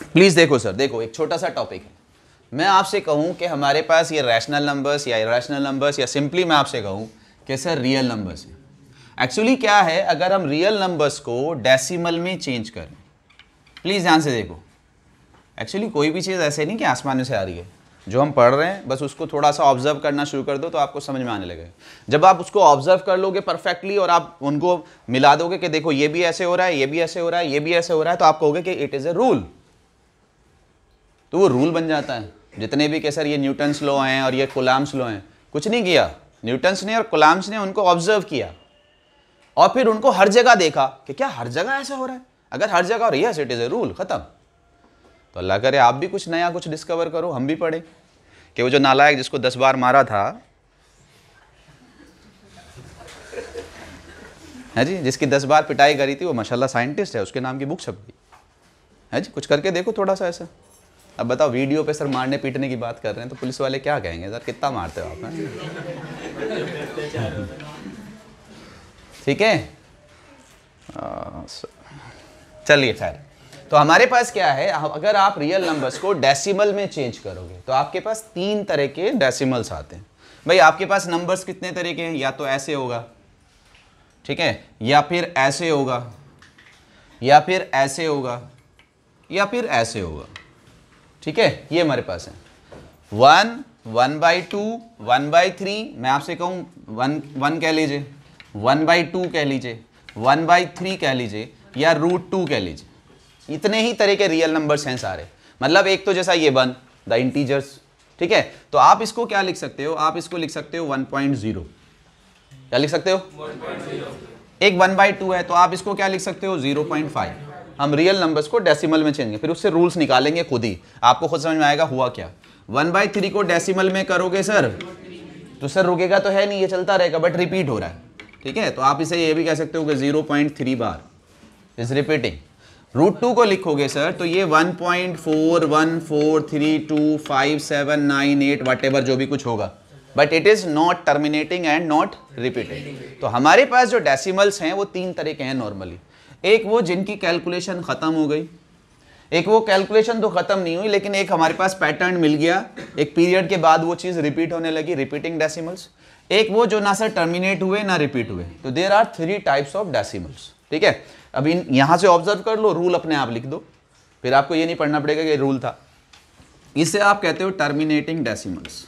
Please देखो sir, देखो एक छोटा सा टॉपिक है। मैं आपसे कहूँ कि हमारे पास ये रैशनल नंबर्स या इरेशनल नंबर्स, या सिंपली मैं आपसे कहूँ कि सर रियल नंबर्स हैं। एक्चुअली क्या है, अगर हम रियल नंबर्स को डेसिमल में चेंज करें, प्लीज़ ध्यान से देखो। एक्चुअली कोई भी चीज़ ऐसे नहीं कि आसमान से आ रही है, जो हम पढ़ रहे हैं बस उसको थोड़ा सा ऑब्जर्व करना शुरू कर दो तो आपको समझ में आने लगेगा। जब आप उसको ऑब्जर्व कर लोगे परफेक्टली और आप उनको मिला दोगे कि देखो ये भी ऐसे हो रहा है, ये भी ऐसे हो रहा है, ये भी ऐसे हो रहा है, तो आप कहोगे कि इट इज़ ए रूल। तो वो रूल बन जाता है। जितने भी कि सर ये न्यूटन्स लॉ हैं और ये कूलम्ब्स लॉ हैं, कुछ नहीं किया न्यूटन्स ने और कूलम्ब्स ने, उनको ऑब्जर्व किया और फिर उनको हर जगह देखा कि क्या हर जगह ऐसा हो रहा है। अगर हर जगह हो रही है, इट इज़ ए रूल, ख़त्म। तो अल्लाह करे आप भी कुछ नया कुछ डिस्कवर करो, हम भी पढ़े कि वो जो नालायक जिसको 10 बार मारा था है जी, जिसकी 10 बार पिटाई करी थी, वो माशाल्लाह साइंटिस्ट है, उसके नाम की बुक छप गई है जी। कुछ करके देखो थोड़ा सा ऐसा। अब बताओ वीडियो पे सर मारने पीटने की बात कर रहे हैं तो पुलिस वाले क्या कहेंगे, सर कितना मारते हो आप, ठीक है। चलिए खैर, तो हमारे पास क्या है, अगर आप रियल नंबर्स को डेसिमल में चेंज करोगे तो आपके पास 3 तरह के डेसिमल्स आते हैं। भाई आपके पास नंबर्स कितने तरह के हैं, या तो ऐसे होगा, ठीक है, या फिर ऐसे होगा, या फिर ऐसे होगा, या फिर ऐसे होगा, ठीक है। ये हमारे पास है 1, 1/2, 1/3। मैं आपसे कहूँ 1 कह लीजिए, 1/2 कह लीजिए, 1/3 कह लीजिए, या √2 कह लीजिए। इतने ही तरह के रियल नंबर्स हैं सारे। मतलब एक तो जैसा ये 1 द इंटीजर्स, ठीक है। तो आप इसको क्या लिख सकते हो, आप इसको लिख सकते हो 1.0। क्या लिख सकते हो 1.0। एक 1/2 है तो आप इसको क्या लिख सकते हो 0.5। हम रियल नंबर्स को डेसिमल में चेंज करेंगे, फिर उससे रूल्स निकालेंगे खुद ही, आपको खुद समझ में आएगा हुआ क्या। 1/3 को डेसिमल में करोगे सर तो सर रुकेगा तो है नहीं, ये चलता रहेगा बट रिपीट हो रहा है, ठीक है। तो आप इसे ये भी कह सकते हो कि 0.3 बार इज रिपीटिंग। √2 को लिखोगे सर तो ये 1.41432579 व्हाटएवर जो भी कुछ होगा, but it is not terminating and not repeating. तो हमारे पास जो डेसिमल्स हैं वो 3 तरह के हैं नॉर्मली। एक वो जिनकी कैलकुलेशन ख़त्म हो गई, एक वो कैलकुलेशन तो ख़त्म नहीं हुई लेकिन एक हमारे पास पैटर्न मिल गया, एक पीरियड के बाद वो चीज़ रिपीट होने लगी, रिपीटिंग डेसिमल्स। एक वो जो ना सर टर्मिनेट हुए ना रिपीट हुए। तो there are 3 types of decimals, ठीक है। अब इन यहाँ से ऑब्जर्व कर लो, रूल अपने आप लिख दो, फिर आपको ये नहीं पढ़ना पड़ेगा कि रूल था। इसे आप कहते हो टर्मिनेटिंग डेसिमल्स।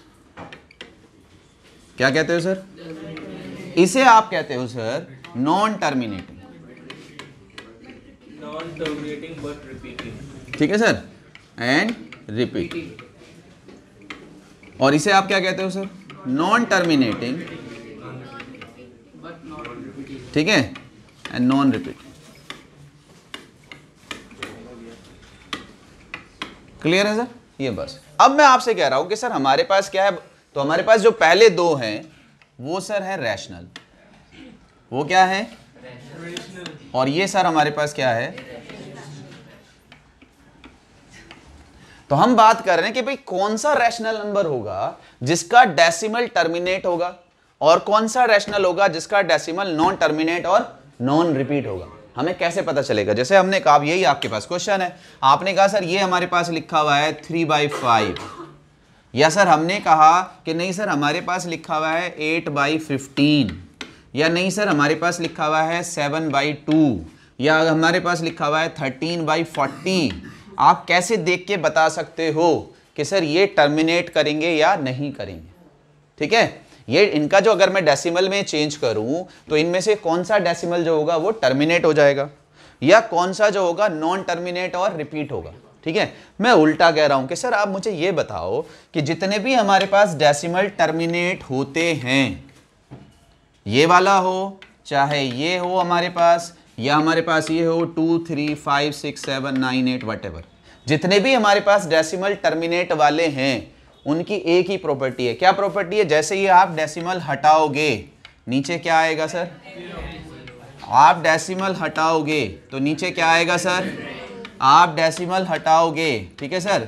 क्या कहते हो सर, इसे आप कहते हो sir non terminating, but repeating, ठीक है सर, एंड रिपीटिंग। और इसे आप क्या कहते हो सर नॉन टर्मिनेटिंग, ठीक है, एंड नॉन रिपीटिंग। क्लियर है सर, ये बस। अब मैं आपसे कह रहा हूं कि सर हमारे पास क्या है, तो हमारे पास जो पहले 2 हैं वो सर है रैशनल, वो क्या है, और ये सर हमारे पास क्या है। तो हम बात कर रहे हैं कि भाई कौन सा रैशनल नंबर होगा जिसका डेसिमल टर्मिनेट होगा, और कौन सा रैशनल होगा जिसका डेसिमल नॉन टर्मिनेट और नॉन रिपीट होगा। हमें कैसे पता चलेगा, जैसे हमने कहा, यही आपके पास क्वेश्चन है, आपने कहा सर ये हमारे पास लिखा हुआ है 3/5, या सर हमने कहा कि नहीं सर हमारे पास लिखा हुआ है 8/15, या नहीं सर हमारे पास लिखा हुआ है 7/2, या हमारे पास लिखा हुआ है 13/40। आप कैसे देख के बता सकते हो कि सर ये टर्मिनेट करेंगे या नहीं करेंगे, ठीक है। ये इनका जो अगर मैं डेसिमल में चेंज करूं तो इनमें से कौन सा डेसिमल जो होगा वो टर्मिनेट हो जाएगा, या कौन सा जो होगा नॉन टर्मिनेट और रिपीट होगा, ठीक है। मैं उल्टा कह रहा हूं कि सर आप मुझे ये बताओ कि जितने भी हमारे पास डेसिमल टर्मिनेट होते हैं, ये वाला हो चाहे ये हो हमारे पास, या हमारे पास ये हो 2, 3, 5, 6, 7, 9, 8 व्हाटएवर, जितने भी हमारे पास डेसिमल टर्मिनेट वाले हैं उनकी एक ही प्रॉपर्टी है। क्या प्रॉपर्टी है, जैसे ही आप डेसिमल हटाओगे नीचे क्या आएगा सर, आप डेसिमल हटाओगे तो नीचे क्या आएगा सर, आप डेसिमल हटाओगे, ठीक है सर,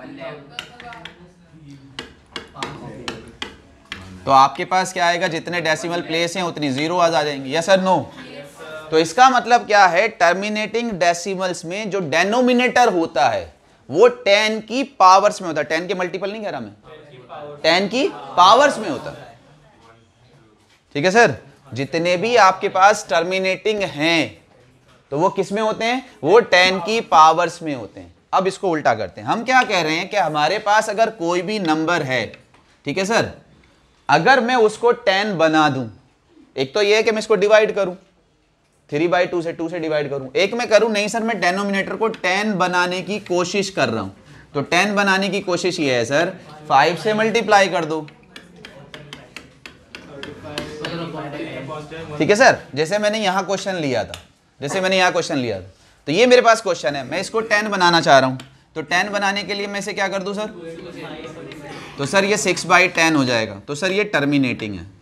तो आपके पास क्या आएगा, जितने डेसिमल प्लेस हैं उतनी जीरो आ जाएंगे, यस सर नो। तो इसका मतलब क्या है, टर्मिनेटिंग डेसिमल्स में जो डेनोमिनेटर होता है वो 10 की पावर्स में होता है। 10 के मल्टीपल नहीं कह रहा मैं, 10 की पावर्स में होता है। ठीक है सर, जितने भी आपके पास टर्मिनेटिंग हैं तो वो किस में होते हैं, वो 10 की पावर्स में होते हैं। अब इसको उल्टा करते हैं, हम क्या कह रहे हैं कि हमारे पास अगर कोई भी नंबर है, ठीक है सर, अगर मैं उसको 10 बना दूं, एक तो ये है कि मैं इसको डिवाइड करूं 3/2 से, 2 से डिवाइड करूं, एक मैं करूं नहीं सर मैं डेनोमिनेटर को 10 बनाने की कोशिश कर रहा हूं। तो 10 बनाने की कोशिश ये है सर 5 से मल्टीप्लाई कर दो। ठीक है सर, जैसे मैंने यहां क्वेश्चन लिया था, तो ये मेरे पास क्वेश्चन है, मैं इसको 10 बनाना चाह रहा हूं। तो 10 बनाने के लिए मैं इसे क्या कर दूं सर, तो सर ये 6/10 हो जाएगा। तो सर ये टर्मिनेटिंग है।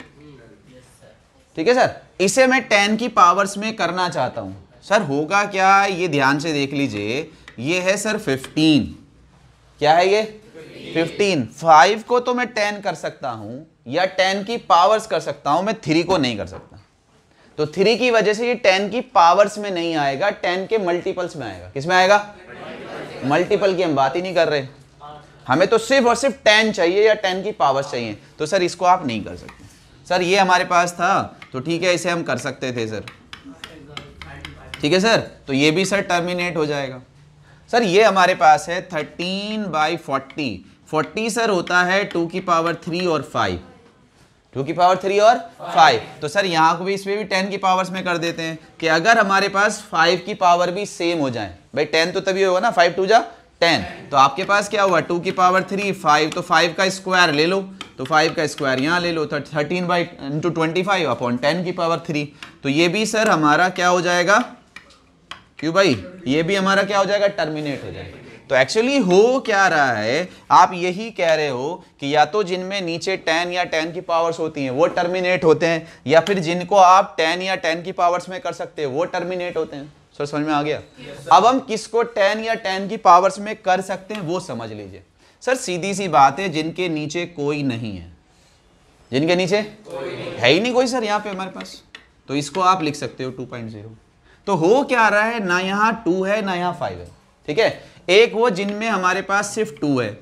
ठीक है सर, इसे मैं 10 की पावर्स में करना चाहता हूं। सर होगा क्या, ये ध्यान से देख लीजिए, ये है सर 15। क्या है ये 15। 5 को तो मैं 10 कर सकता हूं या 10 की पावर्स कर सकता हूं, मैं 3 को नहीं कर सकता। तो 3 की वजह से ये 10 की पावर्स में नहीं आएगा, 10 के मल्टीपल्स में आएगा। किस में आएगा, मल्टीपल की हम बात ही नहीं कर रहे, हमें तो सिर्फ और सिर्फ 10 चाहिए या 10 की पावर्स चाहिए। तो सर इसको आप नहीं कर सकते। सर ये हमारे पास था तो ठीक है, इसे हम कर सकते थे सर। ठीक है सर, तो ये भी सर टर्मिनेट हो जाएगा। सर ये हमारे पास है 13/40। 40 सर होता है 2 की पावर 3 और 5, 2 की पावर 3 और 5। तो सर यहाँ को भी इसमें भी 10 की पावर्स में कर देते हैं कि अगर हमारे पास 5 की पावर भी सेम हो जाए, भाई 10 तो तभी होगा ना, 5 2 जा 10। तो आपके पास क्या हुआ 2 की पावर 3 5, तो 5 का स्क्वायर ले लो, तो 5 का स्क्वायर यहाँ ले लो, 13/25 अपॉन 10 की पावर 3। तो ये भी सर हमारा क्या हो जाएगा, क्यों भाई, ये भी हमारा क्या हो जाएगा, टर्मिनेट हो जाएगा। तो एक्चुअली हो क्या रहा है, आप यही कह रहे हो कि या तो जिनमें नीचे 10 या 10 की पावर्स होती हैं वो टर्मिनेट होते हैं, या फिर जिनको आप 10 या 10 की पावर्स में कर सकते हैं वो टर्मिनेट होते हैं। सर समझ में आ गया। अब हम किसको 10 या 10 की पावर्स में कर सकते हैं वो समझ लीजिए। सर सीधी सी बात है, जिनके नीचे कोई नहीं है, जिनके नीचे है ही नहीं कोई सर यहाँ पे हमारे पास, तो इसको आप लिख सकते हो 2.0। तो हो क्या रहा है, ना यहाँ 2 है ना यहाँ 5 है। ठीक है, एक वो जिनमें हमारे पास सिर्फ 2 है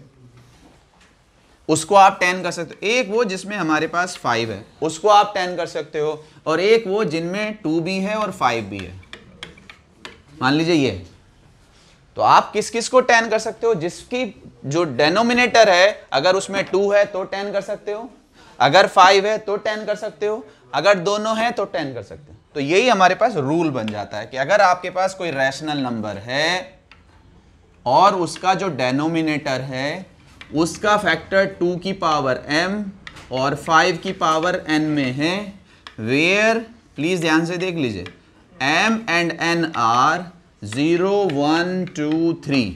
उसको आप 10 कर सकते हो, एक वो जिसमें हमारे पास 5 है उसको आप 10 कर सकते हो, और एक वो जिनमें 2 भी है और 5 भी है, मान लीजिए ये। तो आप किस किस को 10 कर सकते हो, जिसकी जो डेनोमिनेटर है अगर उसमें 2 है तो 10 कर सकते हो, अगर 5 है तो 10 कर सकते हो, अगर दोनों है तो 10 कर सकते हो। तो यही हमारे पास रूल बन जाता है कि अगर आपके पास कोई रैशनल नंबर है और उसका जो डेनोमिनेटर है उसका फैक्टर 2 की पावर m और 5 की पावर n में है, वेयर, प्लीज ध्यान से देख लीजिए, m and n are 0 1 2 3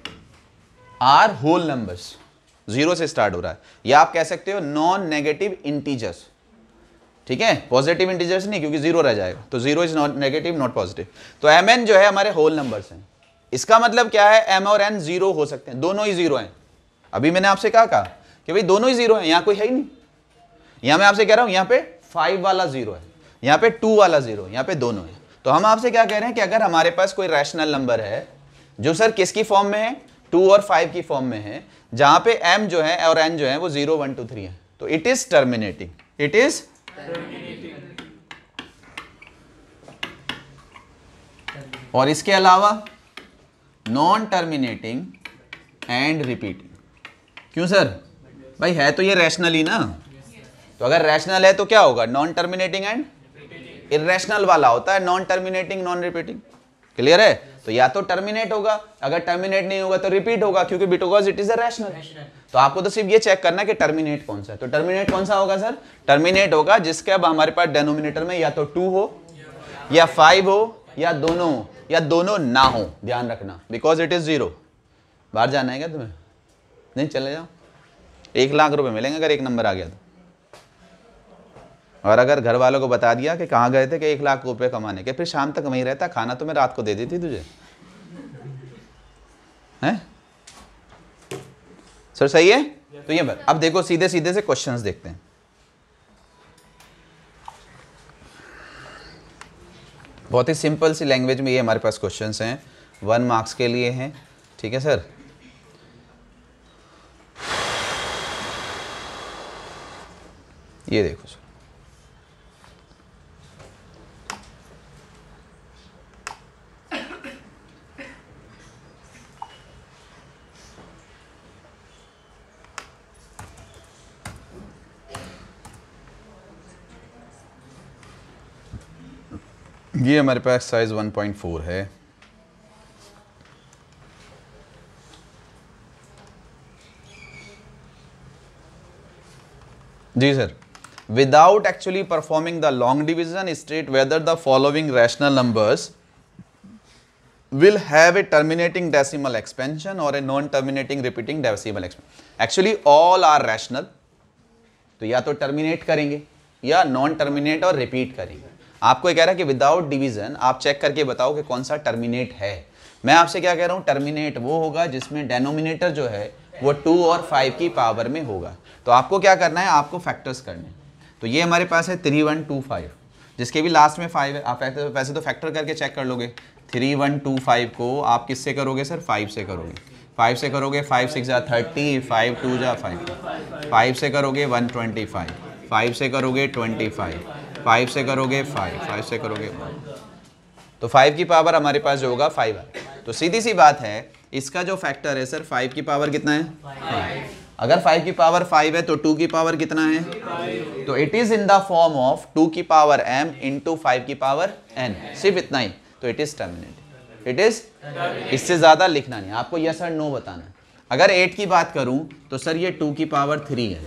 are whole numbers, 0 से स्टार्ट हो रहा है, या आप कह सकते हो नॉन नेगेटिव इंटीजर्स। ठीक है, पॉजिटिव इंटीजर्स नहीं, क्योंकि 0 रह जाएगा, तो 0 is not negative not positive. तो mn जो है हमारे होल नंबर्स हैं। इसका मतलब क्या है, m और n 0 हो सकते हैं, दोनों ही 0 हैं। अभी मैंने आपसे कहा कि भाई दोनों ही 0 हैं, यहां कोई है ही नहीं। यहां मैं आपसे कह रहा हूं यहां पे 5 वाला 0 है, यहां पे 2 वाला 0, यहां पे दोनों है। तो हम आपसे क्या कह रहे हैं कि अगर हमारे पास कोई रैशनल नंबर है जो सर किसकी फॉर्म में है, 2 और 5 की फॉर्म में है, जहां पे m जो है और n जो है वो 0 1 2 3 है, तो it is terminating, it is और इसके अलावा नॉन टर्मिनेटिंग एंड रिपीटिंग। क्यों सर, भाई है तो ये रैशनल ही ना, तो अगर रैशनल है तो क्या होगा, नॉन टर्मिनेटिंग एंड इररेशनल वाला होता है non terminating non repeating. Clear है, तो या तो टर्मिनेट होगा, अगर टर्मिनेट नहीं होगा तो रिपीट होगा, क्योंकि because it is a rational. तो आपको तो सिर्फ ये चेक करना है कि टर्मिनेट कौन सा है। तो टर्मिनेट कौन सा होगा सर, टर्मिनेट होगा जिसके अब हमारे पास डेनोमिनेटर में या तो 2 हो या 5 हो या दोनों हो या दोनों ना हो, ध्यान रखना, बिकॉज इट इज 0। बाहर जाना है क्या तुम्हें, नहीं चले जाओ, 1 लाख रुपए मिलेंगे अगर एक नंबर आ गया तो। और अगर घर वालों को बता दिया कि कहाँ गए थे कि 1 लाख रुपए कमाने के, फिर शाम तक वहीं रहता, खाना तो मैं रात को दे दी थी तुझे, हैं सर, सही है। तो ये बात, अब देखो सीधे सीधे से क्वेश्चंस देखते हैं। बहुत ही सिंपल सी लैंग्वेज में ये हमारे पास क्वेश्चंस हैं, 1 मार्क्स के लिए हैं। ठीक है सर, ये देखो सर, ये हमारे पास एक्सरसाइज 1.4 है। जी sir, without actually performing the long division state whether the following rational numbers will have a terminating decimal expansion or a non-terminating repeating decimal expansion. Actually all are rational, तो या तो terminate करेंगे या non terminate और repeat करेंगे। आपको कह रहा है कि विदाउट डिवीजन आप चेक करके बताओ कि कौन सा टर्मिनेट है। मैं आपसे क्या कह रहा हूँ, टर्मिनेट वो होगा जिसमें डेनोमिनेटर जो है वो 2 और 5 की पावर में होगा। तो आपको क्या करना है, आपको फैक्टर्स करने। तो ये हमारे पास है 3125, जिसके भी लास्ट में 5 है। आप वैसे तो फैक्टर करके चेक कर लोगे। 3125 को आप किससे करोगे सर, 5 से करोगे। 5 से करोगे 5 6 जा 30, 5 2 जा 5, 5 से करोगे 125, 5 से करोगे 25, 5 से करोगे 5 से करोगे 1, तो 5 की पावर हमारे पास जो होगा 5 है। तो सीधी सी बात है, इसका जो फैक्टर है सर 5 की पावर कितना है, 5। अगर 5 की पावर 5 है तो 2 की पावर कितना है, तो it is in the form of 2 की पावर m इंटू 5 की पावर n, सिर्फ इतना ही। तो it is terminating, it is, इससे ज्यादा लिखना नहीं, आपको यस और नो बताना है। अगर 8 की बात करूं तो सर ये 2 की पावर 3 है,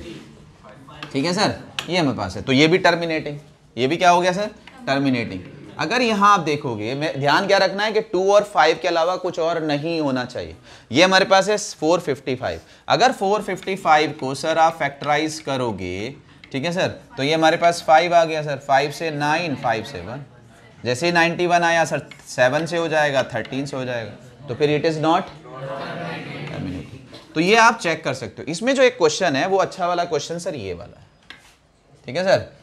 ठीक है सर, ये हमारे पास है। तो ये भी टर्मिनेटिंग, ये भी क्या हो गया सर, टर्मिनेटिंग। अगर यहाँ आप देखोगे, मैं ध्यान क्या रखना है कि 2 और 5 के अलावा कुछ और नहीं होना चाहिए। ये हमारे पास है 455। अगर 455 को सर आप फैक्टराइज करोगे, ठीक है सर, तो ये हमारे पास 5 आ गया सर, 5 से 9, 5 से 1। जैसे ही 91 आया सर 7 से हो जाएगा, 13 से हो जाएगा, तो फिर इट इज नॉट टर्मिनेटिंग। तो ये आप चेक कर सकते हो। इसमें जो एक क्वेश्चन है वो अच्छा वाला क्वेश्चन सर ये वाला है, ठीक है सर,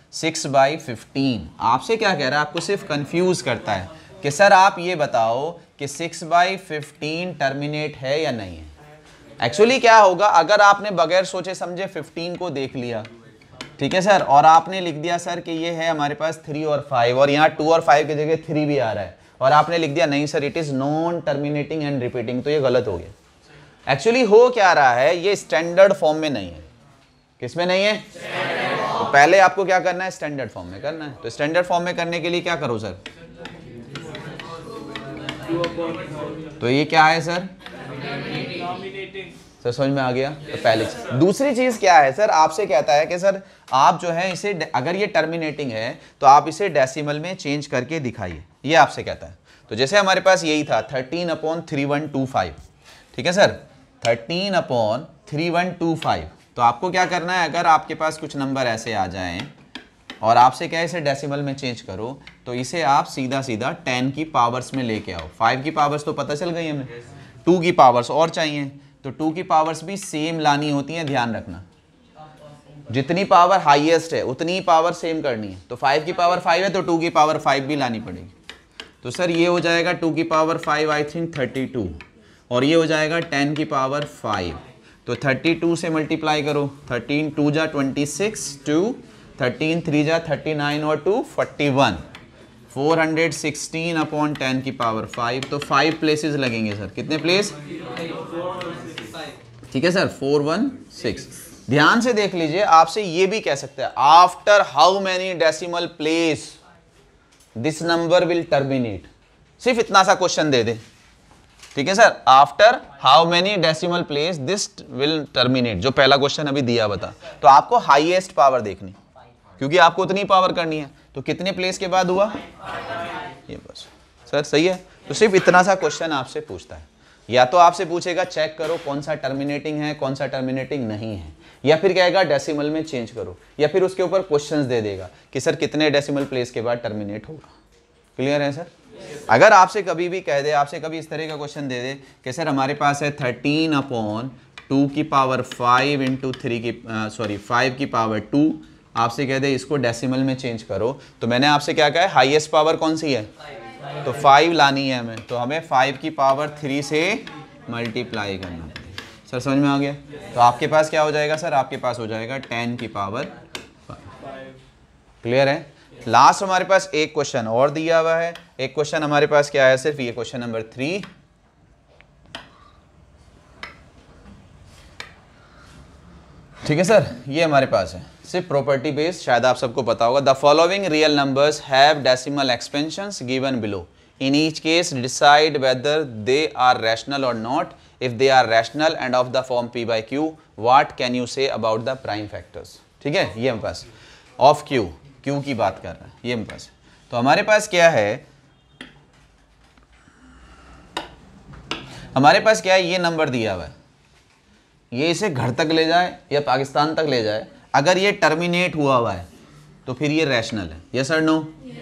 6/15। आपसे क्या कह रहा है, आपको सिर्फ कंफ्यूज करता है कि सर आप ये बताओ कि 6/15 टर्मिनेट है या नहीं है। एक्चुअली क्या होगा, अगर आपने बगैर सोचे समझे 15 को देख लिया, ठीक है सर, और आपने लिख दिया सर कि ये है हमारे पास 3 और 5, और यहाँ 2 और 5 की जगह 3 भी आ रहा है, और आपने लिख दिया नहीं sir it is non terminating and repeating, तो ये गलत हो गया। एक्चुअली हो क्या रहा है, ये स्टैंडर्ड फॉर्म में नहीं है। किस में नहीं है, तो पहले आपको क्या करना है, स्टैंडर्ड फॉर्म में करना है। तो स्टैंडर्ड फॉर्म में करने के लिए क्या करो सर, तो ये क्या है सर, सर समझ में आ गया। तो पहले दूसरी चीज क्या है सर, आपसे कहता है कि सर आप जो है इसे, अगर ये टर्मिनेटिंग है तो आप इसे डेसिमल में चेंज करके दिखाइए, ये आपसे कहता है। तो जैसे हमारे पास यही था 13/3125, ठीक है सर, 13/3125। तो आपको क्या करना है, अगर आपके पास कुछ नंबर ऐसे आ जाएं और आपसे क्या इसे डेसिमल में चेंज करो, तो इसे आप सीधा सीधा 10 की पावर्स में लेके आओ। 5 की पावर्स तो पता चल गई हमें, 2 की पावर्स और चाहिए, तो 2 की पावर्स भी सेम लानी होती है, ध्यान रखना। जितनी पावर हाईएस्ट है उतनी ही पावर सेम करनी है। तो 5 की पावर 5 है तो 2 की पावर 5 भी लानी पड़ेगी। तो सर ये हो जाएगा 2 की पावर 5 आई थिंक 32, और ये हो जाएगा 10 की पावर 5। तो 32 से मल्टीप्लाई करो, 13 2 जा 26, 2 13 3 जा 39 और 2 41, 416/10 की पावर 5। तो 5 प्लेसेस लगेंगे सर, कितने प्लेस, ठीक है सर, 416। ध्यान से देख लीजिए, आपसे ये भी कह सकते हैं after how many decimal place this number will terminate, सिर्फ इतना सा क्वेश्चन दे दे, ठीक है sir, after how many decimal place this will terminate, जो पहला क्वेश्चन अभी दिया बता। तो आपको हाईएस्ट पावर देखनी, क्योंकि आपको उतनी पावर करनी है। तो कितने प्लेस के बाद हुआ, ये बस सर सही है। तो सिर्फ इतना सा क्वेश्चन आपसे पूछता है, या तो आपसे पूछेगा चेक करो कौन सा टर्मिनेटिंग है कौन सा टर्मिनेटिंग नहीं है, या फिर कहेगा डेसिमल में चेंज करो, या फिर उसके ऊपर क्वेश्चंस दे देगा कि सर कितने डेसिमल प्लेस के बाद टर्मिनेट होगा। क्लियर है सर। अगर आपसे कभी भी कह दे, आपसे कभी इस तरह का क्वेश्चन दे दे कि सर हमारे पास है 13/2 की पावर 5 इंटू 3 की 5 की पावर 2, आपसे कह दे इसको डेसिमल में चेंज करो, तो मैंने आपसे क्या कहा है, हाईएस्ट पावर कौन सी है, तो 5 लानी है हमें, तो हमें 5 की पावर 3 से मल्टीप्लाई करना है। सर समझ में आ गया। तो आपके पास क्या हो जाएगा सर, आपके पास हो जाएगा 10 की पावर 5। क्लियर है? लास्ट हमारे पास एक क्वेश्चन और दिया हुआ है। एक क्वेश्चन हमारे पास क्या है, सिर्फ ये क्वेश्चन नंबर 3। ठीक है सर, ये हमारे पास है सिर्फ प्रॉपर्टी बेस्ड, शायद आप सबको पता होगा। The following real numbers have decimal expansions given below, in each case decide whether they are rational और not. If they are rational and of the form p by q, what can you say about the prime factors. ठीक है, ये हमारे पास of q की बात कर रहा है, ये हमारे पास। तो हमारे पास क्या है, हमारे पास क्या है, ये नंबर दिया हुआ है, ये इसे घर तक ले जाए या पाकिस्तान तक ले जाए, अगर ये टर्मिनेट हुआ है तो फिर ये रैशनल है। यस और नो?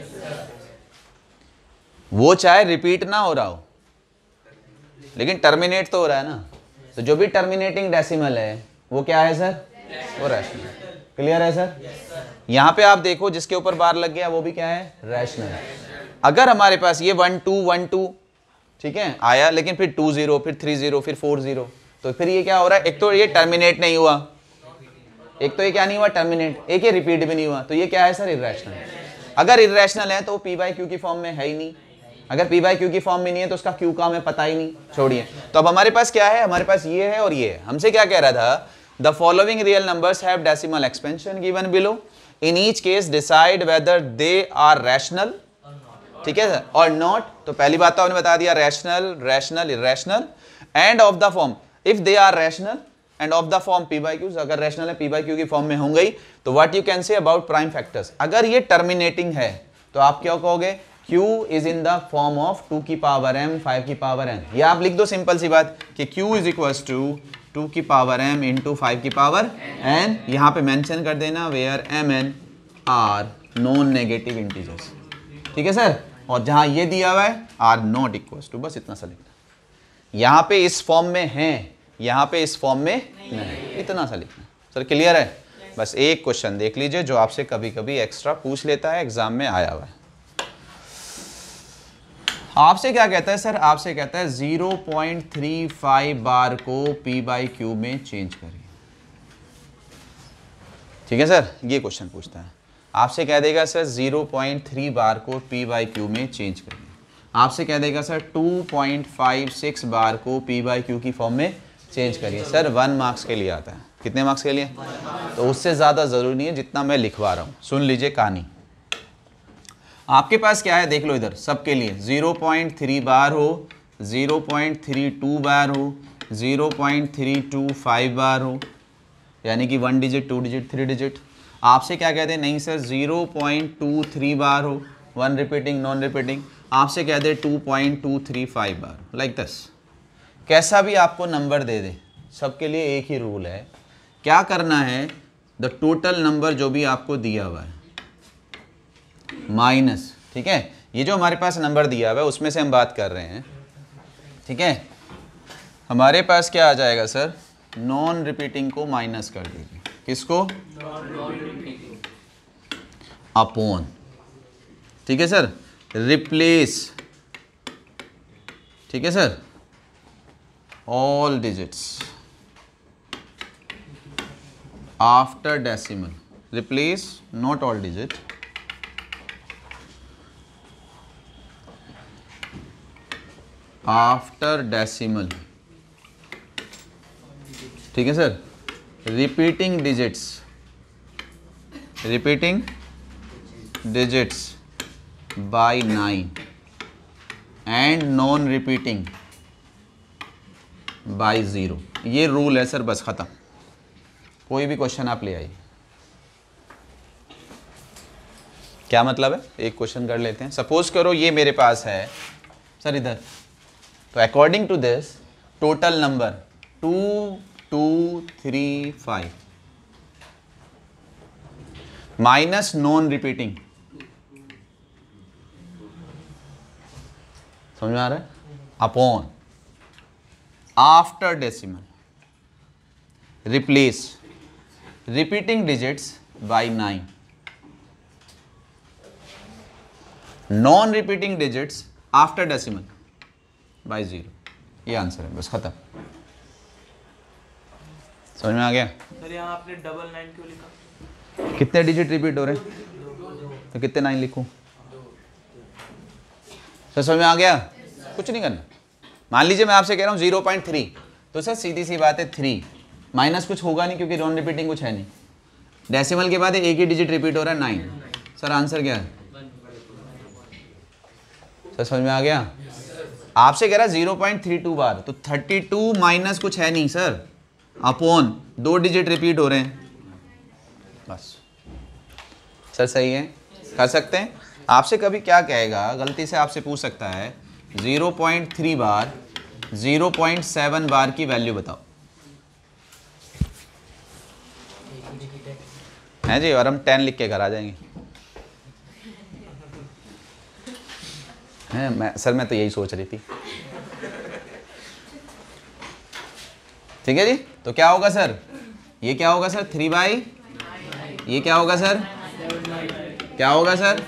वो चाहे रिपीट ना हो रहा हो लेकिन टर्मिनेट तो हो रहा है ना, तो जो भी टर्मिनेटिंग डेसिमल है वो क्या है सर, वो रैशनल। क्लियर है सर? यहां पे आप देखो जिसके ऊपर बार लग गया वो भी क्या है, रैशनल। अगर हमारे पास ये 1 2 1 2 ठीक है आया, लेकिन फिर 2 0 फिर 3 0 फिर 4 0, तो फिर ये क्या हो रहा है, एक तो ये टर्मिनेट नहीं हुआ, एक तो ये क्या नहीं हुआ, टर्मिनेट, एक ये रिपीट भी नहीं हुआ, तो ये क्या है सर, इर्रेशनल। अगर इर्रेशनल है तो p by q की फॉर्म में है ही नहीं, अगर p by q की फॉर्म में नहीं है तो उसका q का हमें पता ही नहीं, छोड़िए। तो अब हमारे पास क्या है, हमारे पास ये है और ये है। हमसे क्या कह रहा था, the following real numbers have decimal expansion given below, in each case decide whether they are rational, ठीक है सर, और नॉट। तो पहली बात तो आपने बता दिया, rational, rational, irrational, and of the form, if they are rational and of the form p by q, अगर रैशनल है p by q की फॉर्म में होंगे ही, तो what you can say about prime factors. अगर ये टर्मिनेटिंग है तो आप क्या कहोगे, q is in the form of 2 की पावर m 5 की पावर n, या आप लिख दो सिंपल सी बात कि q इज इक्वल्स टू 2 की पावर m इंटू 5 की पावर n। यहाँ पे मेंशन कर देना where m n are non negative integers, ठीक है सर, और जहां ये दिया हुआ है आर नॉट इक्वल्स टू, बस इतना सा लिखना। यहाँ पे इस फॉर्म में है, यहाँ पे इस फॉर्म में नहीं, इतना सा लिखना। सर क्लियर है? बस एक क्वेश्चन देख लीजिए जो आपसे कभी कभी एक्स्ट्रा पूछ लेता है, एग्जाम में आया हुआ है। आपसे क्या कहता है सर, आपसे कहता है 0.35 बार को p by q में चेंज करिए। ठीक है सर, ये क्वेश्चन पूछता है। आपसे कह देगा सर 0.3 बार को p by q में चेंज करिए। आपसे कह देगा सर 2.56 बार को p by q की फॉर्म में चेंज करिए। सर 1 मार्क्स के लिए आता है, कितने मार्क्स के लिए? तो उससे ज़्यादा ज़रूरी नहीं है जितना मैं लिखवा रहा हूँ। सुन लीजिए कहानी। आपके पास क्या है देख लो इधर, सबके लिए 0.3 बार हो, 0.32 बार हो, 0.325 बार हो, यानी कि 1 डिजिट, 2 डिजिट, 3 डिजिट। आपसे क्या कहते हैं, नहीं सर 0.23 बार हो, 1 रिपीटिंग, नॉन रिपीटिंग। आपसे कह दे 2.235 बार, लाइक दिस। कैसा भी आपको नंबर दे दे, सबके लिए एक ही रूल है, क्या करना है, द टोटल नंबर जो भी आपको दिया हुआ है माइनस, ठीक है, ये जो हमारे पास नंबर दिया हुआ है उसमें से हम बात कर रहे हैं, ठीक है। हमारे पास क्या आ जाएगा सर, नॉन रिपीटिंग को माइनस कर दीजिए, किसको, अपॉन, ठीक है सर, रिप्लेस, ठीक है sir, all digits after decimal, replace not all digit, after decimal, ठीक है sir, repeating digits, repeating digits by 9 and non repeating by 0। ये रूल है सर, बस खत्म। कोई भी क्वेश्चन आप ले आइए। क्या मतलब है, एक क्वेश्चन कर लेते हैं। सपोज करो ये मेरे पास है सर इधर, तो according to this total number 2235 minus non repeating, समझ में आ रहा है, upon after decimal, replace repeating digits by 9, non repeating digits after decimal by 0। ये आंसर है, बस खत्म। समझ में आ गया? सर यहाँ आपने 99 क्यों लिखा? कितने डिजिट रिपीट हो रहे हैं? तो कितने 9 लिखूं? तो समझ में आ गया? कुछ नहीं करना। मान लीजिए मैं आपसे कह रहा हूँ 0.3, तो सर सीधी सी बात है 3 माइनस कुछ होगा नहीं क्योंकि नॉन रिपीटिंग कुछ है नहीं। डेसिमल के बाद एक ही डिजिट रिपीट हो रहा है 9। सर आंसर क्या है? सर समझ में आ गया? आपसे कह रहा है 0.32 बार, तो 32 माइनस कुछ है नहीं सर, अपॉन 2 डिजिट रिपीट हो रहे हैं बस। सर सही है, कर सकते हैं। आपसे कभी क्या कहेगा, गलती से आपसे पूछ सकता है 0.3 बार 0.7 बार की वैल्यू बताओ, है जी, और हम 10 लिख के घर आ जाएंगे। हैं मैं तो यही सोच रही थी। ठीक है जी, तो क्या होगा सर? ये क्या होगा सर? 3/, ये क्या होगा सर? क्या होगा सर?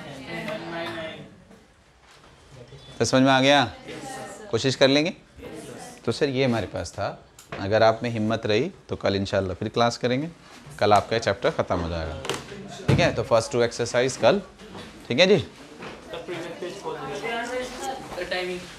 तो समझ में आ गया? कोशिश कर लेंगे। तो सर ये हमारे पास था, अगर आप में हिम्मत रही तो कल इंशाल्लाह फिर क्लास करेंगे। कल आपका चैप्टर ख़त्म हो जाएगा, ठीक है? तो फर्स्ट 2 एक्सरसाइज कल, ठीक है जी।